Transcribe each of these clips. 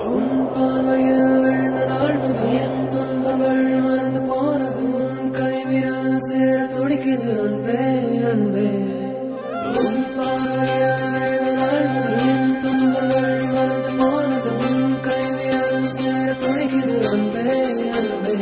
உன் பார்வையில் விழுந்த நாள் முதல் என் துன்பங்கள் மறந்து போனது. உன் கைவிரல் சேர துடிக்குது அன்பே அன்பே. உன் பார்வையில் விழுந்த நாள் முதல் என் துன்பங்கள் மறந்து போனது. உன் கைவிரல் சேர துடிக்குது அன்பே அன்பே.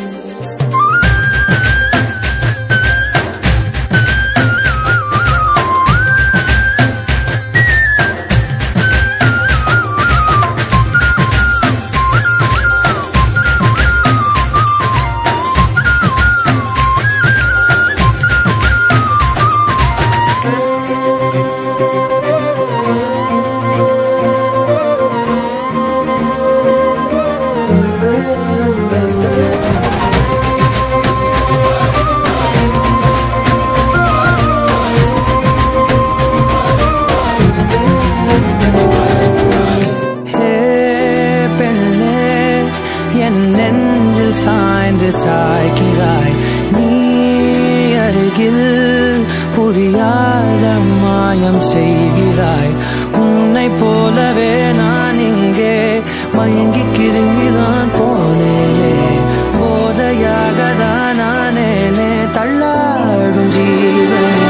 சாய்கிறாய் நீ அருகில் புரியாத மாயம் செய்கிறாய். உன்னை போலவே நான் இங்கே மயங்கி கிருங்கிதான் போனேனே. போதையாக தான் நானேனே தள்ளாடும் ஜீவனே.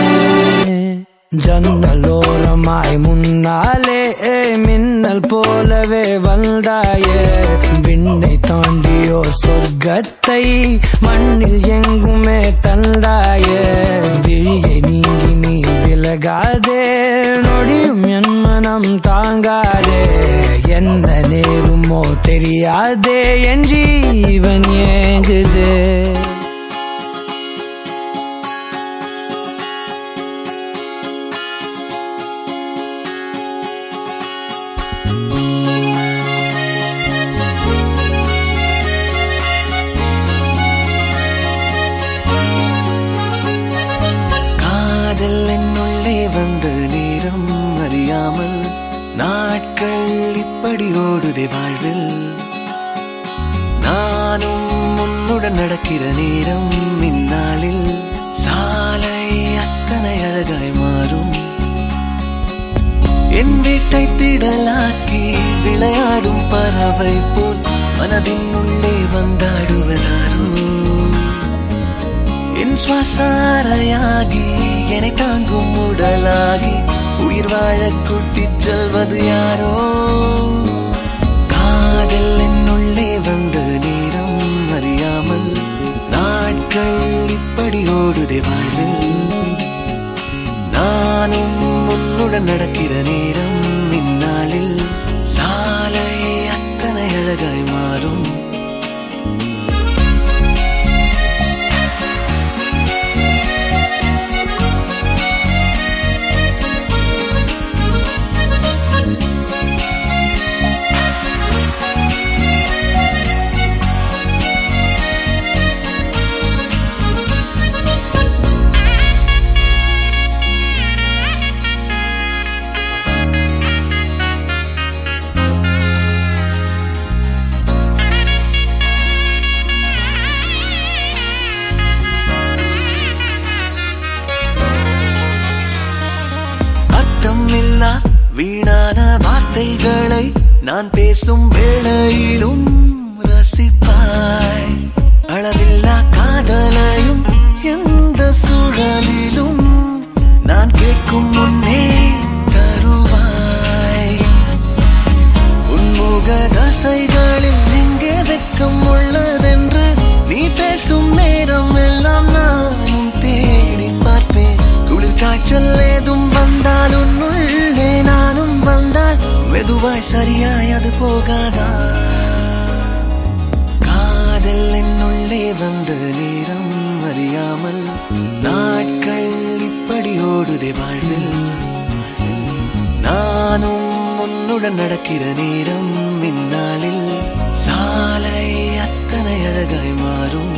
ஜன்னலோரமாய் முன்னாலே மின்னல் போலவே வந்தாயே. விண்ணை தாண்டியோ சொர்க்கத்தை மண்ணில் எங்குமே தந்தாயே. விழியை நீங்கி நீ விலகாதே, நொடியும் என் மனம் தாங்காதே. என்ன நேருமோ தெரியாதே, என் ஜீவன் ஏங்குதே. என்னுள்ளே வந்த நேரம் அறியாமல் நாட்கள் இப்படி ஓடுதே வாழ்வில். நானும் உன்னுடன் நடக்கிற நேரம் இந்நாளில் சாலை அத்தனை அழகாய் மாறும். என் வீட்டை திடலாக்கி விளையாடும் பறவை போல் மனதின் உள்ளே வந்தாடுவதாரோ. என் சுவாசாரையாகி என்னை தாங்கும் உடலாகி உயிர் வாழ கூட்டிச் செல்வது யாரோ. காதல் என்னுள்ளே வந்த நேரம் அறியாமல் நாட்கள் இப்படி ஓடுதே வாழ்வில். நானும் உன்னுடன் நடக்கிற நேரம் இந்நாளில் சாலை அத்தனை அழகாய் மாறும். வீணான வார்த்தைகளை நான் பேசும் வேளையிலும் ரசிப்பாய். அளவில்லா காதலையும் எந்த சூழலிலும் நான் கேட்கும் முன்னே தருவாய். உன்முக தசைகளில் எங்கே வெட்கம் உள்ளதென்று நீ பேசும் நேரம் எல்லாம் நானும் தேடி பார்ப்பேன். குளிர் காய்ச்சல் ஏதும் வந்தால் உன்னுள்ளே நானும் வந்தால் மெதுவாய் சரியாய் அது போகாதா. காதல் என்னுள்ளே வந்த நேரம் அறியாமல் நாட்கள் இப்படி ஓடுதே வாழ்வில். நானும் உன்னுடன் நடக்கிற நேரம் இந்நாளில் சாலை அத்தனை அழகாய் மாறும்.